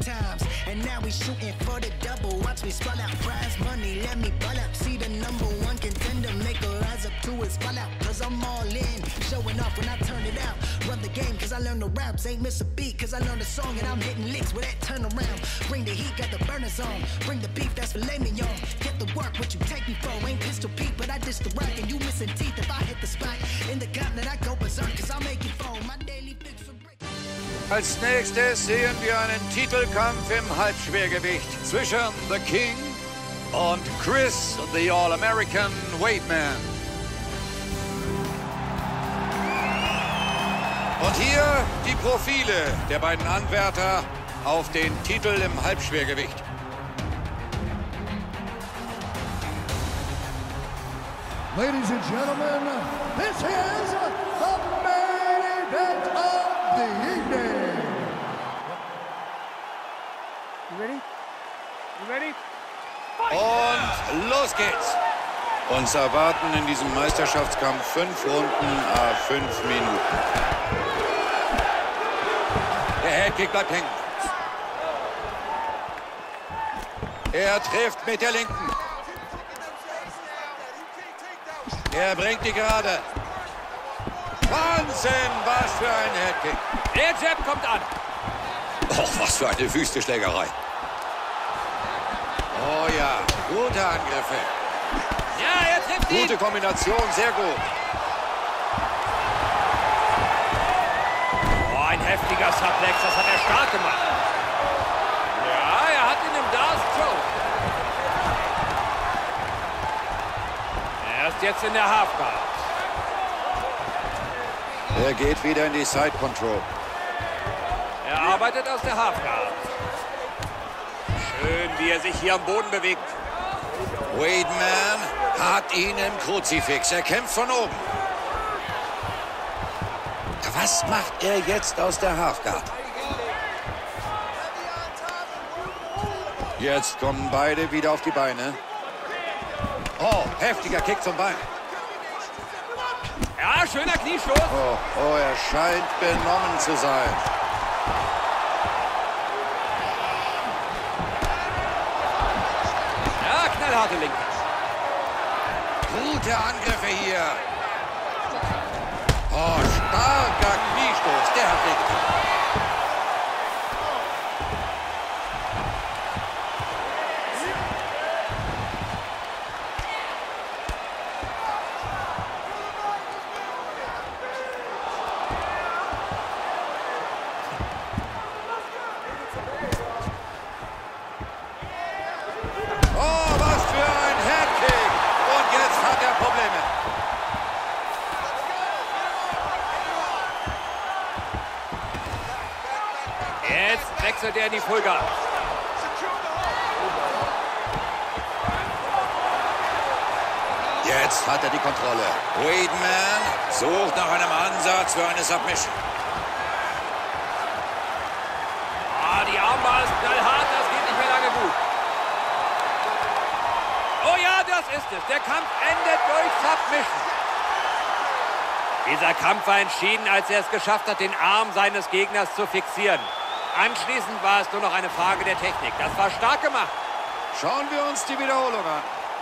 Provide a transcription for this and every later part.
times, and now we shooting for the double. Watch me spell out prize money, let me ball out. See the #1 contender, make a rise up to his fallout. Cause I'm all in, showing off when I turn it out. Run the game cause I learned the raps, ain't miss a beat cause I learned the song. And I'm hitting licks with that turnaround. Bring the heat, got the burners on. Bring the beef, that's filet mignon. Get the work, what you take me for. Ain't Pistol Pete, but I dish the rock. And you missing teeth if I hit the spot. In the gauntlet I go berserk cause I make it foam. My daily fix for break. Als nächstes sehen wir einen Titelkampf im Halbschwergewicht zwischen The King und Chris, the All-American Weidman. Und hier die Profile der beiden Anwärter auf den Titel im Halbschwergewicht. Ladies and gentlemen, this is the main event of the evening. You ready? You ready? Und los geht's. Uns erwarten in diesem Meisterschaftskampf 5 Runden à 5 Minuten. Der Headkick bleibt hängen. Er trifft mit der linken. Er bringt die gerade. Wahnsinn, was für ein Headkick. Der Jab kommt an. Och, was für eine Wüsteschlägerei. Oh ja, gute Angriffe. Ja, er trifft ihn. Gute Kombination, sehr gut. Oh, ein heftiger Suplex, das hat er stark gemacht. Ja, er hat ihn im Darth Choke. Er ist jetzt in der Halfguard. Er geht wieder in die Side Control. Er arbeitet aus der Halfguard. Schön, wie er sich hier am Boden bewegt. Weidman hat ihn im Kruzifix. Er kämpft von oben. Was macht er jetzt aus der Halfguard? Jetzt kommen beide wieder auf die Beine. Oh, heftiger Kick zum Bein. Ja, schöner Kniestoß. Oh, er scheint benommen zu sein. Ja, knallharte Linke. Gute Angriffe hier. Oh, starker Kniestoß. Der hat wehgetan. Oh, was für ein Headkick. Und jetzt hat er Probleme. Jetzt wechselt er in die Fullguard. Jetzt hat er die Kontrolle. Weidman sucht nach einem Ansatz für eine Submission. Ah, die Armbar ist knallhart, das geht nicht mehr lange gut. Oh ja, das ist es. Der Kampf endet durch Submission. Dieser Kampf war entschieden, als er es geschafft hat, den Arm seines Gegners zu fixieren. Anschließend war es nur noch eine Frage der Technik. Das war stark gemacht. Schauen wir uns die Wiederholung an.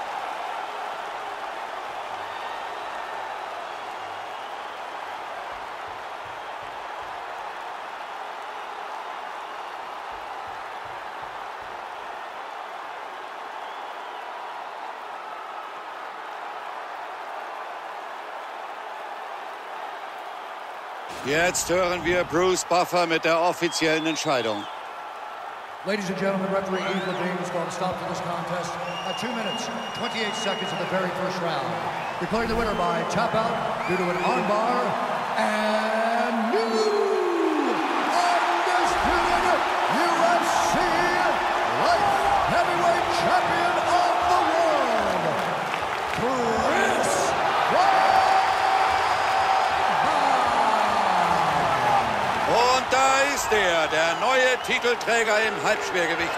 Jetzt hören wir Bruce Buffer mit der offiziellen Entscheidung. Ladies and gentlemen, referee Eve Levine is going to stop to this contest at 2 minutes, 28 seconds of the very first round. Declaring the winner by tap out due to an armbar and new undisputed UFC light heavyweight champion of the world, Chris Weidman. Und da ist er, der neue Titelträger im Halbschwergewicht.